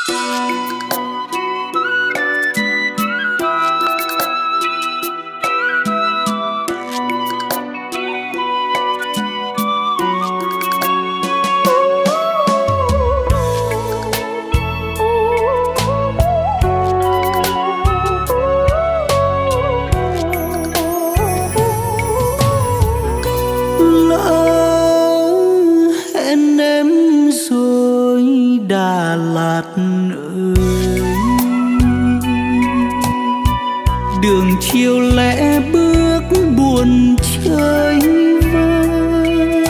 Đà Lạt ơi, đường chiều lẽ bước buồn chơi vơi.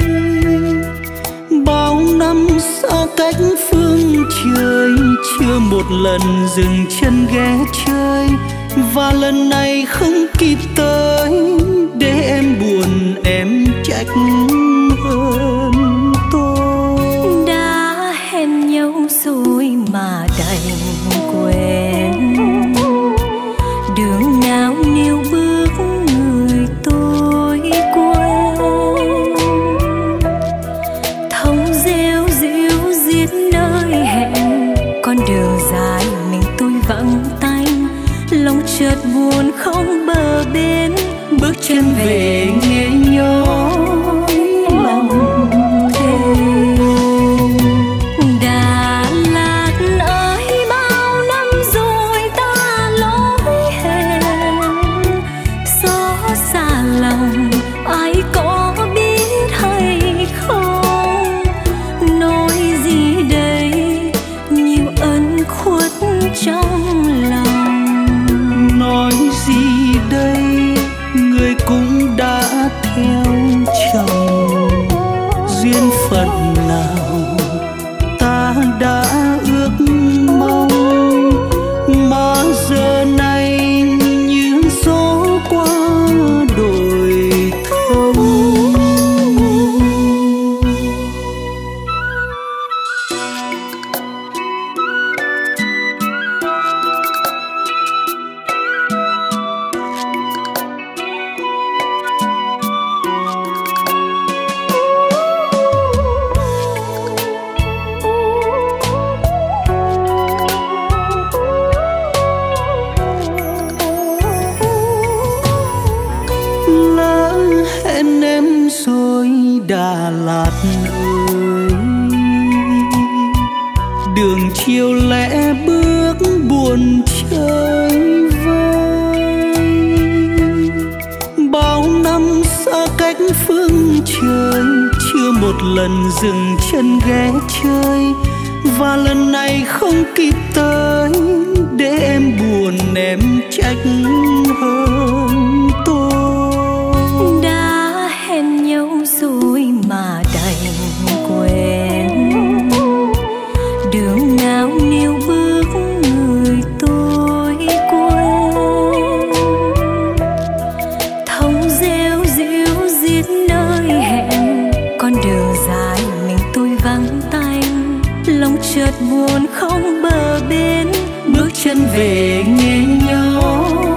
Bao năm xa cách phương trời, chưa một lần dừng chân ghé chơi, và lần này không kịp tới để em buồn em trách hơn tôi. Đã hẹn nhau rồi mà đành quên, đường nào níu bước người tôi quên. Thông rêu ríu giết nơi hẹn, con đường dài mình tôi vắng tanh, lòng chợt buồn không bờ bến, bước chân về nghe nhói lòng thêm. Đà Lạt ơi, bao năm rồi ta lỗi hẹn, gió xa lòng ai có biết hay không. Nói gì đây, nhiều ân khuất trong lòng. Nói gì đây, người cũng đã theo chồng. Duyên phận nào ta đã ước mong, mà giờ này như gió qua đồi thông. Đà Lạt ơi, đường chiều lẽ bước buồn chơi vơi. Bao năm xa cách phương trời, chưa một lần dừng chân ghé chơi, và lần này không kịp tới để em buồn em trách hơn tôi. Đã hẹn nhau rồi mà đành quên, đường nào níu bước người tôi quên. Thông rêu ríu giết nơi hẹn, con đường dài mình tôi vắng tanh, lòng chợt buồn không bờ bến, bước chân về nghe nhói